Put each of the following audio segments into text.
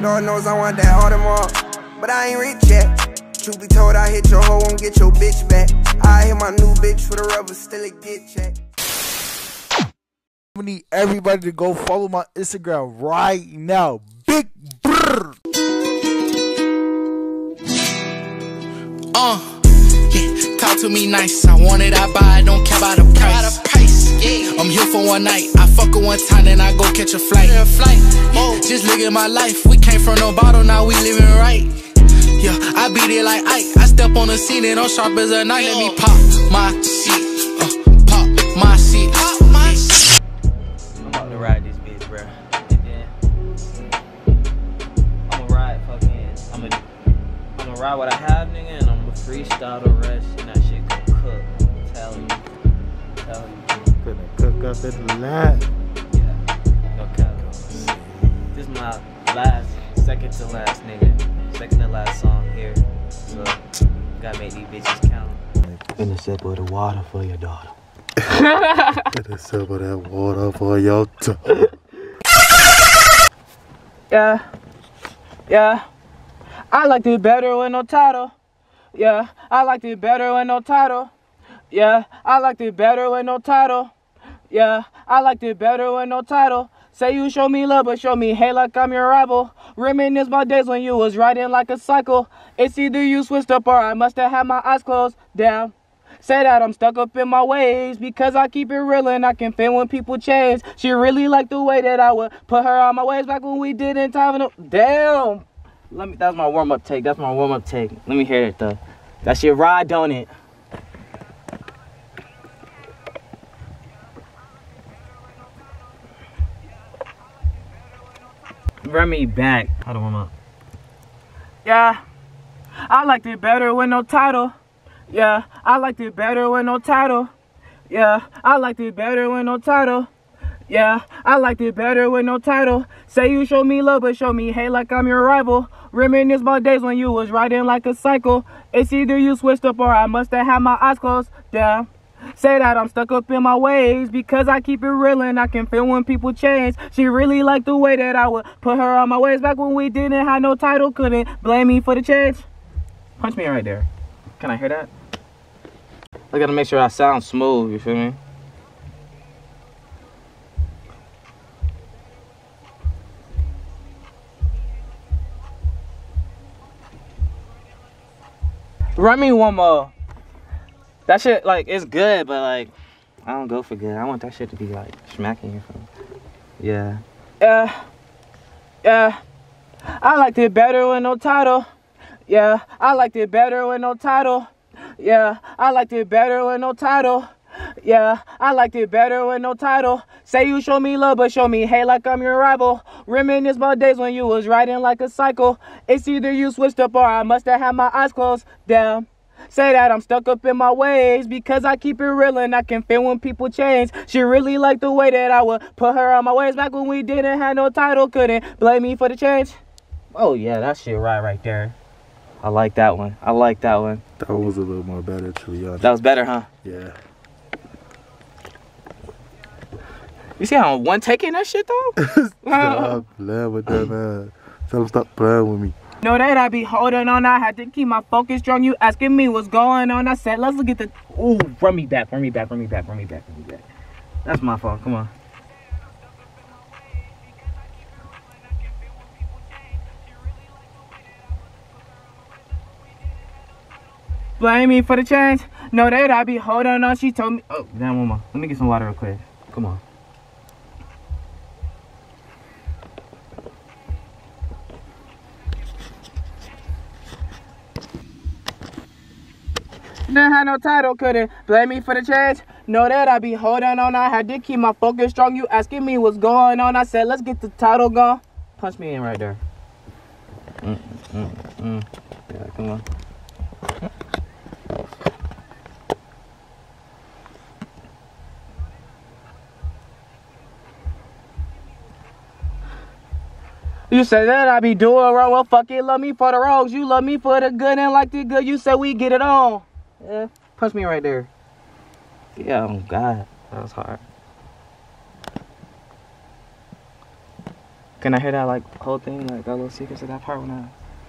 Lord knows I want that Audemars, but I ain't rich yet. Truth be told, I hit your hoe, won't get your bitch back. I hit my new bitch for the rubber, still a get check. I need everybody to go follow my Instagram right now. Big brr. Yeah, talk to me nice. I want it, I buy it, don't care about the price. Yeah. I'm here for one night. I fuck her one time, then I go catch a flight. Just look at my life. We came from no bottle, now we living right. Yeah, I beat it like Ike. I step on the scene and I'm sharp as a knife. Let me pop my shit. Pop my shit. I'm about to ride this bitch, bro. Yeah. I'ma ride fucking. I'ma ride what I have, nigga, and I'ma freestyle the rest, and that shit gonna cook. I'm telling you. Gonna cook up in the lab. Yeah. No cap. This is my second to last, nigga. Second to last song here. So, gotta make these bitches count. Finna sip of the water for your daughter. Finna sip of that water for your daughter. Yeah. I liked it better with no title. Yeah, I liked it better with no title. Yeah, I liked it better with no title. Yeah, I liked it better with no title. Say you show me love, but show me hate like I'm your rival. Reminisce my days when you was riding like a cycle. It's either you switched up or I must have had my eyes closed. Damn. Say that I'm stuck up in my ways because I keep it real and I can feel when people change. She really liked the way that I would put her on my ways back when we didn't time. Damn. That's my warm-up take. That's my warm-up take. Let me hear it though. That shit ride, don't it? Run me back. I don't want to. Yeah, I liked it better with no title. Yeah, I liked it better with no title. Yeah, I liked it better with no title. Yeah, I liked it better with no title. Say you show me love, but show me hate like I'm your rival. Reminisce my days when you was riding like a cycle. It's either you switched up or I must have had my eyes closed. Damn. Say that I'm stuck up in my ways because I keep it real and I can feel when people change. She really liked the way that I would put her on my ways back when we didn't have no title. Couldn't blame me for the change. Punch me right there. Can I hear that? I gotta make sure I sound smooth, you feel me? Run me one more. That shit, like, it's good, but, like, I don't go for good. I want that shit to be, like, smacking your phone. Yeah. Yeah. I liked it better with no title. Yeah. I liked it better with no title. Yeah. I liked it better with no title. Yeah. I liked it better with no title. Say you show me love, but show me hate like I'm your rival. Reminisce my days when you was riding like a cycle. It's either you switched up or I must have had my eyes closed. Damn. Say that I'm stuck up in my ways because I keep it real and I can feel when people change. She really liked the way that I would put her on my ways back when we didn't have no title. Couldn't blame me for the change. Oh yeah, that shit right there. I like that one. I like that one. That was a little more better, to be honest. That was better, huh? Yeah. You see how one taking that shit though? Stop playing with that, man. Tell him stop playing with me. Know that I be holding on, I had to keep my focus strong. You asking me what's going on, I said, let's look at the... Ooh, run me back. That's my fault, come on. Blame me for the change. Know that I be holding on, she told me... Oh, damn, one more. Let me get some water real quick. Come on. Didn't have no title, couldn't blame me for the change. Know that I be holding on, I had to keep my focus strong. You asking me what's going on, I said let's get the title going. Punch me in right there. Yeah, come on. You say that I be doing wrong, well fuck it, love me for the wrongs. You love me for the good and like the good, you said we get it on. Yeah, punch me right there. Yeah, oh God, that was hard. Can I hear that like whole thing, like that little sequence of that part when I?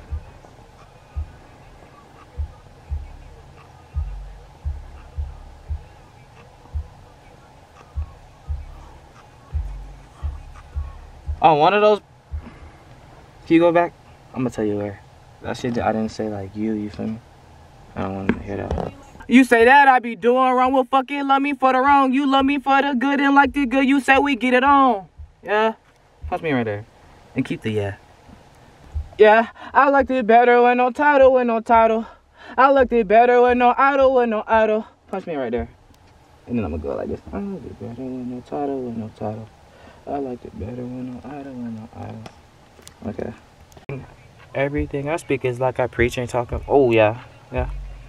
Oh, one of those. Can you go back? I'm gonna tell you where. That shit I didn't say like you feel me? I don't want to hear that. You say that I be doing wrong, well fucking love me for the wrong. You love me for the good and like the good. You say we get it on. Yeah? Punch me right there. And keep the yeah. Yeah, I liked it better with no title, with no title. I liked it better with no idol, with no idol. Punch me right there. And then I'm gonna go like this. I liked it better with no title, with no title. I liked it better with no idol, with no idol. Okay. Everything I speak is like I preach and talk. Oh yeah, yeah.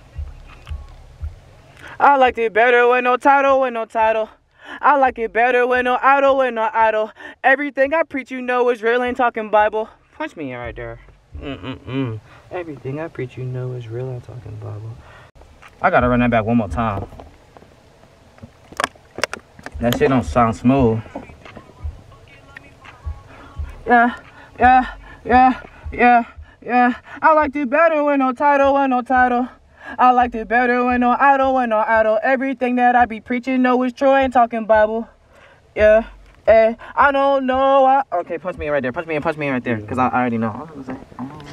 I liked it better with no title, with no title. I like it better with no idol, with no idol. Everything I preach, you know, is real, ain't talking Bible. Punch me right there. Everything I preach, you know, is real, ain't talking Bible. I gotta run that back one more time. That shit don't sound smooth. Yeah, yeah, yeah, yeah, yeah. I liked it better with no title, with no title. I liked it better with no idol, with no idol. Everything that I be preaching, know is true, ain't talking Bible. Yeah, I don't know. Okay, punch me right there. Punch me in right there, because I already know. I was gonna say, I don't know.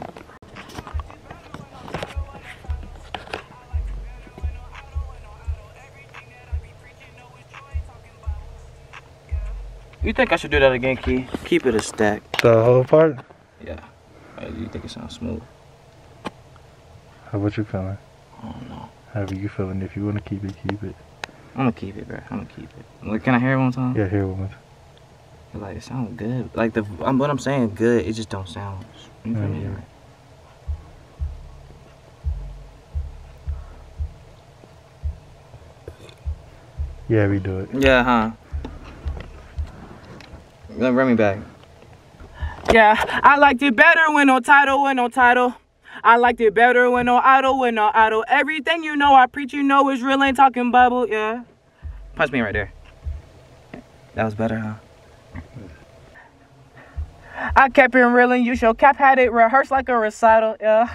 You think I should do that again, Key? Keep it a stack. The whole part? Yeah. You think it sounds smooth? How about you feeling? I don't know. However you feeling. If you want to keep it, keep it. I'm gonna keep it, bro. I'm gonna keep it. Like, can I hear it one time? Yeah, hear it one time. Like, it sounds good. Like, what I'm saying good, it just don't sound. You feel me? Yeah, we do it. Yeah, huh? Run me back. Yeah, I liked it better with no title, with no title. I liked it better with no idol, with no idol. Everything you know, I preach, you know, is real, ain't talking Bible, yeah. Punch me right there. That was better, huh? I kept it real and you show cap had it rehearsed like a recital, yeah.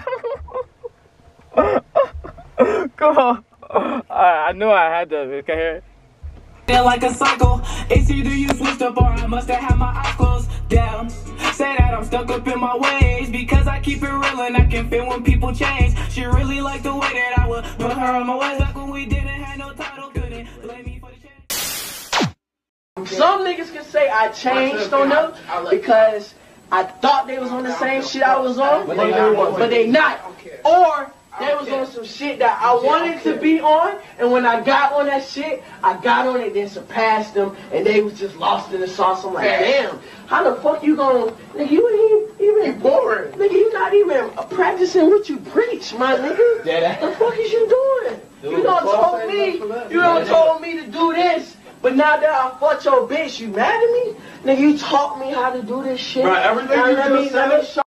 Cool. I knew I had to, okay, hear it? Like a cycle, it's either you switched up or I must have had my eyes closed. Damn, say that I'm stuck up in my ways because I keep it real and I can feel when people change. She really liked the way that I would put her on my ways back when we didn't have no title, couldn't blame me for the change. Some niggas can say I changed on them because I thought they was on the same shit I was on, but they not. Or they was on some shit that I wanted to be on, and when I got on that shit, I got on it, then surpassed them, and they was just lost in the sauce. I'm like, damn, how the fuck you gonna, nigga, you ain't even boring. Nigga, you not even practicing what you preach, my nigga. The fuck is you doing? You done told me to do this, but now that I fucked your bitch, you mad at me? Nigga, you taught me how to do this shit. Bro, everything you just said.